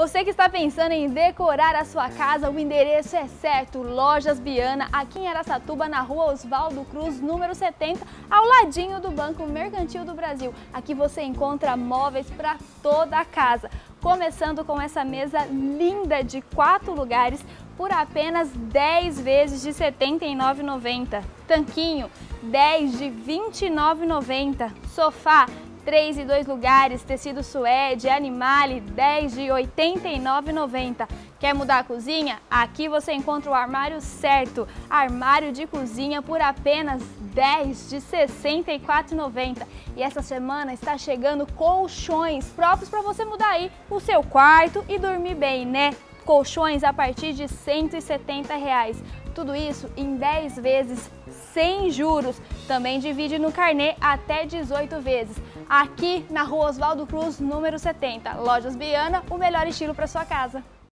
Você que está pensando em decorar a sua casa, o endereço é certo, Lojas Biana, aqui em Araçatuba, na rua Oswaldo Cruz, número 70, ao ladinho do Banco Mercantil do Brasil. Aqui você encontra móveis para toda a casa, começando com essa mesa linda de 4 lugares por apenas 10 vezes de R$ 79,90. Tanquinho, 10 de R$ 29,90. Sofá, 3 e 2 lugares, tecido suede, Animale, 10 de R$ 89,90. Quer mudar a cozinha? Aqui você encontra o armário certo. Armário de cozinha por apenas 10 de R$ 64,90. E essa semana está chegando colchões próprios para você mudar aí o seu quarto e dormir bem, né? Colchões a partir de R$ 170. Tudo isso em 10 vezes sem juros. Também divide no carnê até 18 vezes. Aqui na rua Oswaldo Cruz, número 70. Lojas Biana, o melhor estilo para sua casa.